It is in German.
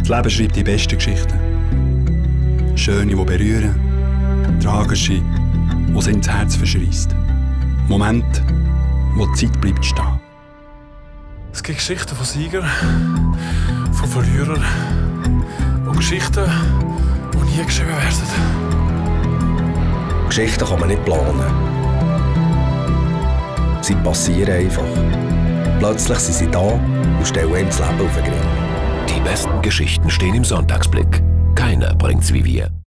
Das Leben schreibt die besten Geschichten. Schöne, die berühren. Tragische, die sie ins Herz verschreisst. Momente, wo die Zeit bleibt stehen. Es gibt Geschichten von Siegern, von Verlierern und Geschichten, die nie geschrieben werden. Geschichten kann man nicht planen. Sie passieren einfach. Plötzlich sind sie da und stellen ihm das Leben auf den Grind. Die besten Geschichten stehen im Sonntagsblick. Keiner bringt's wie wir.